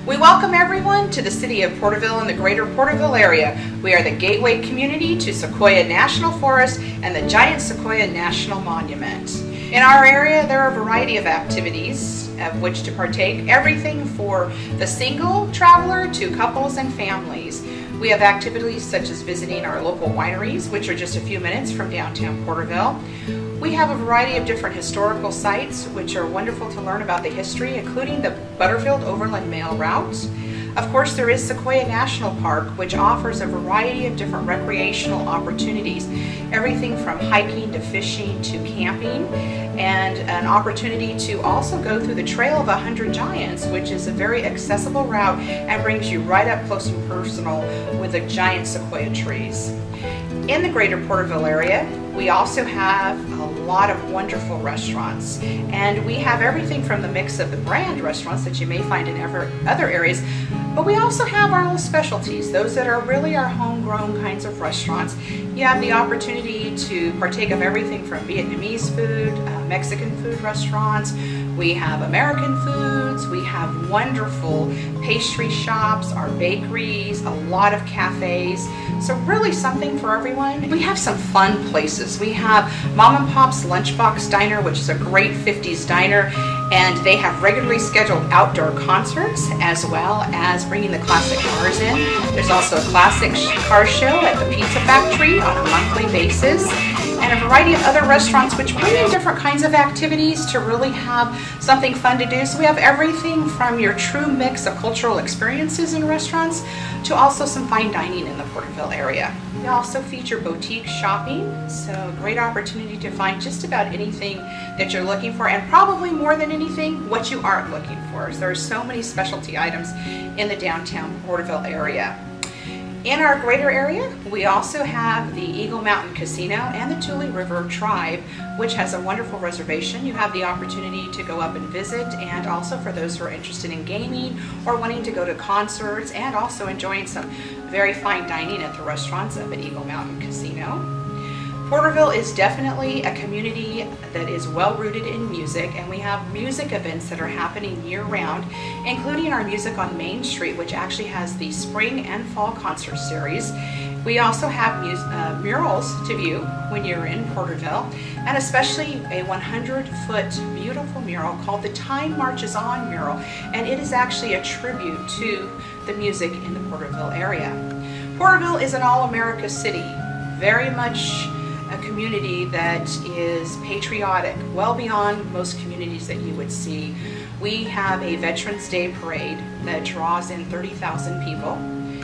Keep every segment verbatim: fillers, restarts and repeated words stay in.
We welcome everyone to the city of Porterville and the greater Porterville area. We are the gateway community to Sequoia National Forest and the Giant Sequoia National Monument. In our area, there are a variety of activities of which to partake, everything for the single traveler to couples and families. We have activities such as visiting our local wineries, which are just a few minutes from downtown Porterville. We have a variety of different historical sites, which are wonderful to learn about the history, including the Butterfield Overland Mail routes. Of course, there is Sequoia National Park, which offers a variety of different recreational opportunities, everything from hiking to fishing to camping, and an opportunity to also go through the Trail of a Hundred Giants, which is a very accessible route and brings you right up close and personal with the giant sequoia trees. In the greater Porterville area, we also have a lot of wonderful restaurants, and we have everything from the mix of the brand restaurants that you may find in ever, other areas, but we also have our own specialties, those that are really our homegrown kinds of restaurants. You have the opportunity to partake of everything from Vietnamese food, uh, Mexican food restaurants, we have American foods, we have wonderful pastry shops, our bakeries, a lot of cafes, so really something for everyone. We have some fun places. We have Mom and Pop's Lunchbox Diner, which is a great fifties diner, and they have regularly scheduled outdoor concerts as well as bringing the classic cars in. There's also a classic car show at the Pizza Factory on a monthly basis, and a variety of other restaurants which bring in different kinds of activities to really have something fun to do. So we have everything from your true mix of cultural experiences in restaurants to also some fine dining in the Porterville area. We also feature boutique shopping, so a great opportunity to find just about anything that you're looking for, and probably more than anything, what you aren't looking for. So there are so many specialty items in the downtown Porterville area. In our greater area, we also have the Eagle Mountain Casino and the Tule River Tribe, which has a wonderful reservation. You have the opportunity to go up and visit, and also for those who are interested in gaming or wanting to go to concerts and also enjoying some very fine dining at the restaurants up at Eagle Mountain Casino. Porterville is definitely a community that is well rooted in music, and we have music events that are happening year-round, including our Music on Main Street, which actually has the spring and fall concert series. We also have uh, murals to view when you're in Porterville, and especially a one hundred foot beautiful mural called the Time Marches On mural, and it is actually a tribute to the music in the Porterville area. Porterville is an all-America city, very much a community that is patriotic, well beyond most communities that you would see. We have a Veterans Day parade that draws in thirty thousand people.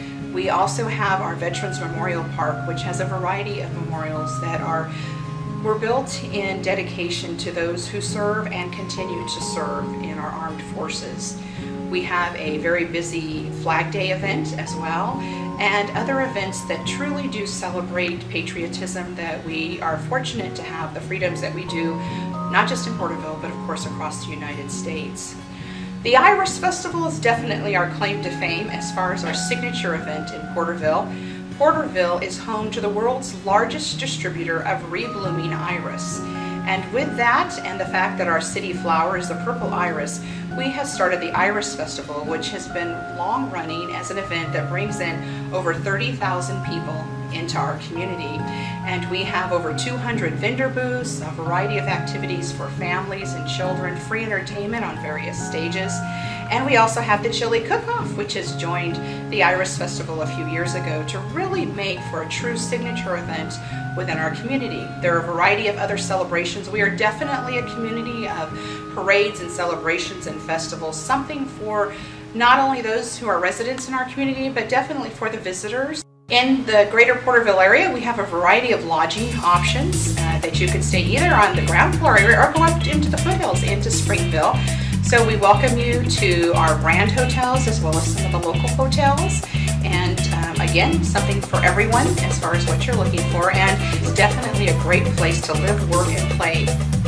We also have our Veterans Memorial Park, which has a variety of memorials that are were built in dedication to those who serve and continue to serve in our armed forces. We have a very busy Flag Day event as well, and other events that truly do celebrate patriotism, that we are fortunate to have the freedoms that we do, not just in Porterville, but of course across the United States. The Iris Festival is definitely our claim to fame as far as our signature event in Porterville. Porterville is home to the world's largest distributor of reblooming iris. And with that, and the fact that our city flower is the purple iris, we have started the Iris Festival, which has been long running as an event that brings in over thirty thousand people into our community. And we have over two hundred vendor booths, a variety of activities for families and children, free entertainment on various stages. And we also have the Chili Cook-Off, which has joined the Iris Festival a few years ago to really make for a true signature event within our community. There are a variety of other celebrations. We are definitely a community of parades and celebrations and festivals, something for not only those who are residents in our community, but definitely for the visitors. In the greater Porterville area, we have a variety of lodging options uh, that you can stay either on the ground floor area or go up into the foothills into Springville. So we welcome you to our brand hotels as well as some of the local hotels. And um, again, something for everyone as far as what you're looking for, and it's definitely a great place to live, work, and play